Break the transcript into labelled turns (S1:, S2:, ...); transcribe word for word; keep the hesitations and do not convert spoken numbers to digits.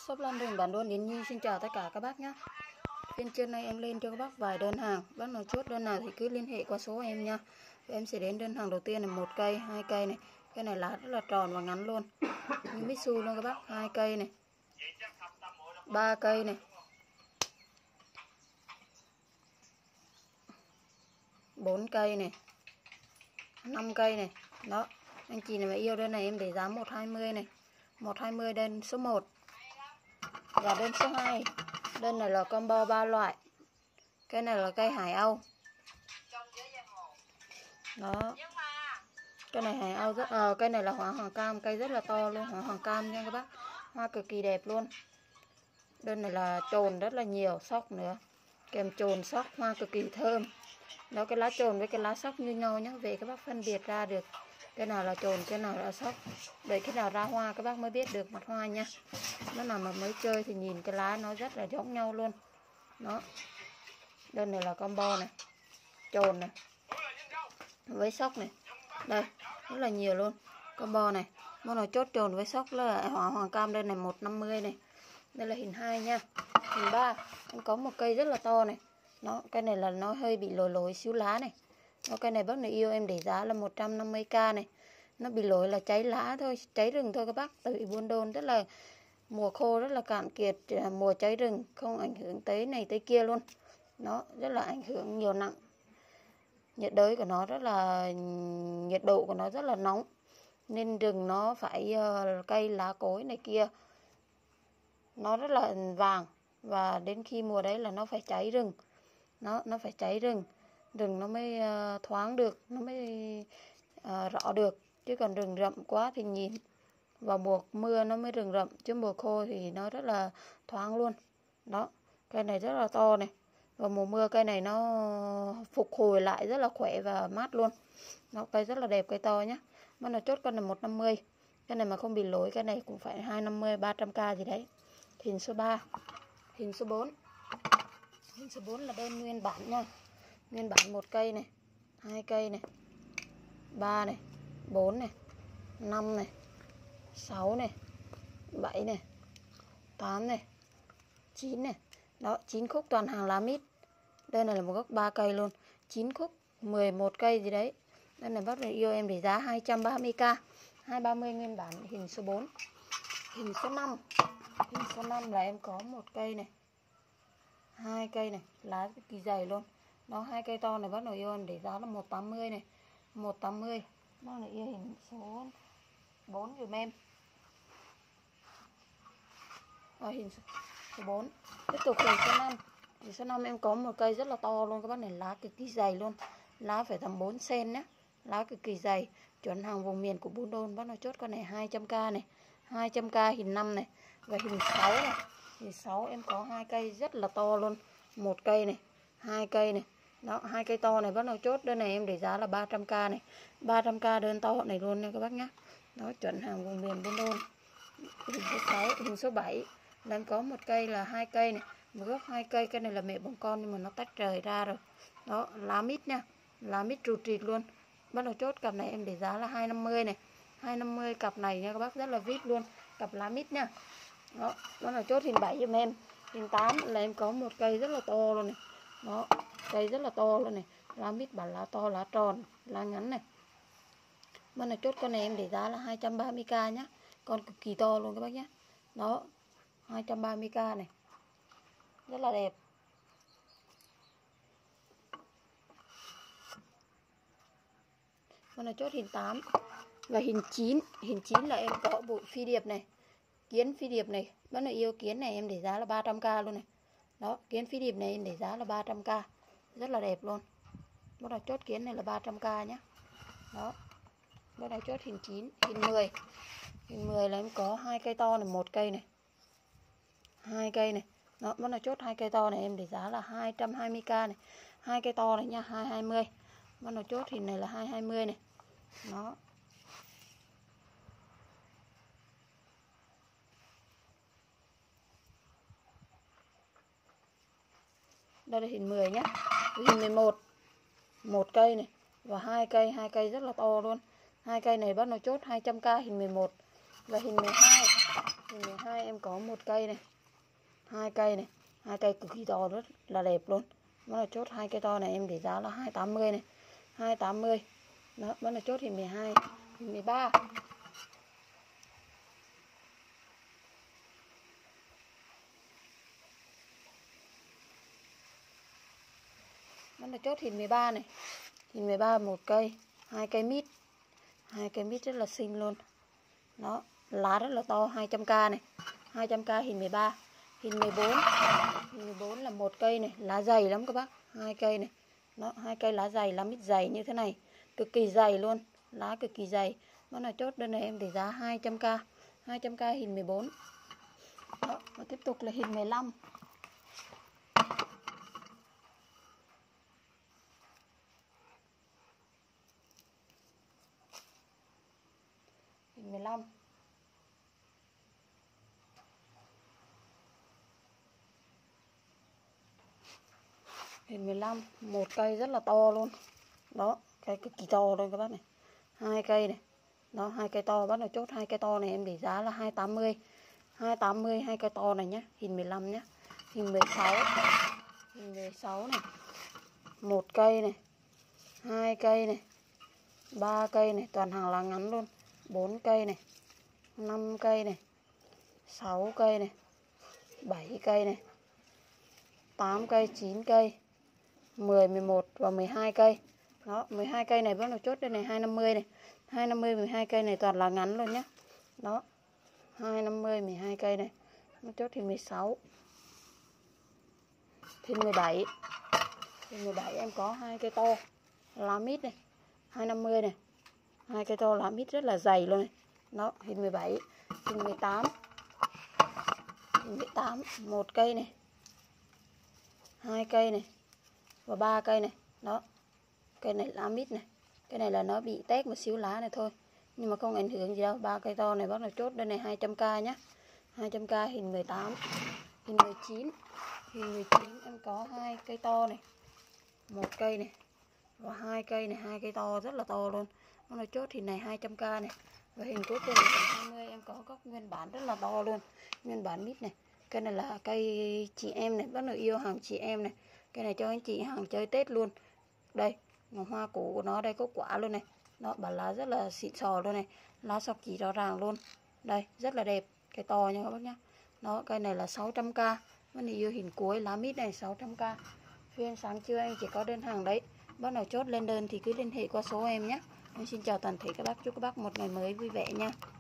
S1: Shop Lan Đường Bản Đôn Yến Nhi xin chào tất cả các bác nhé. Phiên trên này em lên cho các bác vài đơn hàng. Bác nào chốt đơn nào thì cứ liên hệ qua số em nha. Em sẽ đến đơn hàng đầu tiên là một cây, hai cây này. Cây này lá rất là tròn và ngắn luôn. Như Mitsu luôn các bác, hai cây này. ba cây này. bốn cây này. năm cây này. Đó. Anh chị nào mà yêu đơn này em để giá một trăm hai mươi này. một trăm hai mươi đơn số một. Và đơn số hai. Đơn này là combo ba loại. Cái này là cây Hải Âu. Đó. Cái này Hải Âu rất à, cây này là hoa hoàng cam, cây rất là to luôn, hoa hoàng cam nha các bác. Hoa cực kỳ đẹp luôn. Đơn này là chồn rất là nhiều, sóc nữa. Kèm chồn sóc, hoa cực kỳ thơm. Đó, cái lá chồn với cái lá sóc như nhau nhé. Về các bác phân biệt ra được cái nào là chồn, cái nào là sóc. Để cái nào ra hoa các bác mới biết được mặt hoa nha. Nó nào mà mới chơi thì nhìn cái lá nó rất là giống nhau luôn. Đó. Đơn này là combo này. Chồn này. Với sóc này. Đây, rất là nhiều luôn. Combo này. Món nào chốt chồn với sóc là hoa hoàng cam, đơn này một trăm năm mươi này. Đây là hình hai nha. Hình ba, em có một cây rất là to này. Nó, cây này là nó hơi bị lồi lồi xíu lá này. Đó, cây này bác này yêu em để giá là một trăm năm mươi k này. Nó bị lỗi là cháy lá thôi, cháy rừng thôi các bác. Tại vì Buôn Đôn rất là mùa khô rất là cạn kiệt, mùa cháy rừng không ảnh hưởng tới này tới kia luôn. Nó rất là ảnh hưởng nhiều nặng. Nhiệt đới của nó rất là nhiệt độ của nó rất là nóng. Nên rừng nó phải uh, cây lá cối này kia nó rất là vàng, và đến khi mùa đấy là nó phải cháy rừng. Nó nó phải cháy rừng, rừng nó mới uh, thoáng được, nó mới uh, rõ được. Chứ còn rừng rậm quá thì nhìn vào mùa mưa nó mới rừng rậm, chứ mùa khô thì nó rất là thoáng luôn. Đó, cây này rất là to này. Vào mùa mưa cây này nó phục hồi lại rất là khỏe và mát luôn. Nó cây rất là đẹp, cây to nhá. Mà nó chốt con là một trăm năm mươi. Cái này mà không bị lỗi cái này cũng phải hai trăm năm mươi, ba trăm k gì đấy. Hình số ba. Hình số bốn. Hình số bốn là đơn nguyên bản nha. Nguyên bản một cây này, hai cây này, ba này, bốn này, năm này, sáu này, bảy này, tám này, chín này. Đó, chín khúc toàn hàng lá mít. Đây này là một gốc ba cây luôn. chín khúc, mười một cây gì đấy. Đây này bác này yêu em để giá hai trăm ba mươi k. hai trăm ba mươi nguyên bản. Hình số bốn. Hình số năm. Hình số năm là em có một cây này, hai cây này, lá cực kỳ dày luôn. Đó, hai cây to này bác nào yêu em để giá là một trăm tám mươi này. một trăm tám mươi. Bác này yêu hình số bốn dùm em. Rồi, hình số bốn. Tiếp tục hình số năm. Hình số năm em có một cây rất là to luôn các bác này, lá cực kỳ dày luôn. Lá phải tầm bốn xen nhé. Lá cực kỳ dày, chuẩn hàng vùng miền của Buôn Đôn. Bác nào chốt con này hai trăm k này. hai trăm k hình năm này. Và hình sáu này. Hình sáu em có hai cây rất là to luôn. Một cây này, hai cây này. Đó, hai cây to này bác nào chốt đơn này em để giá là ba trăm k này. ba trăm k đơn to này luôn nha các bác nhé. Đó, chuẩn hàng vùng miền Buôn Đôn. Hình số sáu, hình số bảy là em có một cây là hai cây này, một gốc hai cây. Cây này là mẹ bông con nhưng mà nó tách rời ra rồi. Đó, lá mít nha, lá mít trù trịt luôn. Bắt đầu chốt cặp này em để giá là hai trăm năm mươi này. hai trăm năm mươi cặp này nha các bác, rất là vip luôn, cặp lá mít nha. Đó, bắt đầu chốt hình bảy giùm em. Hình tám là em có một cây rất là to luôn này. Đó, cây rất là to luôn này. Lá mít bản lá to, lá tròn, lá ngắn này. Bắt đầu chốt con này em để giá là hai trăm ba mươi k nhá. Con cực kỳ to luôn các bác nhé. Đó, hai trăm ba mươi k này. Rất là đẹp. Con này chốt hình tám. Và hình chín. Hình chín là em có bộ phi điệp này. Kiến phi điệp này. Bác nào yêu kiến này em để giá là ba trăm k luôn này. Đó, kiến phi điệp này em để giá là ba trăm k. Rất là đẹp luôn. Bác nào chốt kiến này là ba trăm k nhé. Đó. Bác nào chốt hình chín. Hình mười. Hình mười là em có hai cây to này, một cây này, hai cây này. Đó, bắt đầu chốt hai cây to này em để giá là hai trăm hai mươi k này. Hai cây to này nha, hai trăm hai mươi. Bắt đầu chốt hình này là hai trăm hai mươi này. Đó. Đây là hình mười nhá. Hình mười một. Một cây này và hai cây, hai cây rất là to luôn. Hai cây này bắt đầu chốt hai trăm k hình mười một. Và hình mười hai. Hình mười hai em có một cây này, hai cây này, hai cây cực kỳ to rất là đẹp luôn. Bắt đầu chốt hai cây to này em để giá là hai tám mươi này, hai tám mươi. Đó, bắt đầu chốt hình mười hai, hình mười ba. Bắt đầu chốt hình mười ba này. Hình mười ba một cây, hai cây mít. Hai cây mít rất là xinh luôn. Đó, lá rất là to, hai trăm k này. hai trăm k hình mười ba. Hình mười bốn. Hình mười bốn là một cây này, lá dày lắm các bác, hai cây này. Đó, hai cây lá dày, lá mít dày như thế này, cực kỳ dày luôn, lá cực kỳ dày. Bắt đầu chốt đơn này em để giá hai trăm k, hai trăm k hình mười bốn. Đó, và tiếp tục là hình mười lăm. Hình mười lăm. Hình mười lăm, một cây rất là to luôn. Đó, cây cực kỳ to luôn các bác này. Hai cây này. Đó, hai cây to, bắt đầu chốt hai cây to này em để giá là hai tám mươi. hai tám mươi hai cây to này nhá, hình mười lăm nhá. Hình mười sáu. Hình mười sáu này. Một cây này, hai cây này, ba cây này, toàn hàng lá ngắn luôn. Bốn cây này, năm cây này, sáu cây này, bảy cây này, tám cây, chín cây, mười, mười một và mười hai cây. Đó, mười hai cây này bắt đầu chốt đây này hai năm mươi này. hai năm mươi mười hai cây này toàn là ngắn luôn nhá. Đó. hai năm mươi mười hai cây này. Nó chốt thì mười sáu. Thì mười bảy. Thì mười bảy em có hai cây to lá mít này, hai năm mươi này. Hai cây to lá mít rất là dày luôn này. Đó, hình mười bảy. Hình mười tám. Hình mười tám, một cây này, hai cây này và ba cây này. Đó, cây này lá mít này, cái này là nó bị tét một xíu lá này thôi, nhưng mà không ảnh hưởng gì đâu. Ba cây to này bắt đầu chốt đây này hai trăm k nhá, hai trăm k hình mười tám. Hình mười chín. Hình mười chín em có hai cây to này, một cây này và hai cây này, hai cây to rất là to luôn. Nó chốt thì này hai trăm k này. Và hình cuối cùng là hai mươi em có gốc nguyên bản rất là to luôn, nguyên bản mít này. Cây này là cây chị em này, bắt đầu yêu hàng chị em này. Cây này cho anh chị hàng chơi Tết luôn. Đây, hoa củ của nó đây, có quả luôn này. Đó, bản lá rất là xịn sò luôn này, lá sọc chỉ rõ ràng luôn. Đây, rất là đẹp, cây to nha các bác nhá. Đó, cây này là sáu trăm k. Bắt đầu yêu hình cuối lá mít này sáu trăm k. Phiên sáng trưa anh chỉ có đơn hàng đấy. Bắt đầu chốt lên đơn thì cứ liên hệ qua số em nhé. Em xin chào toàn thể các bác, chúc các bác một ngày mới vui vẻ nha.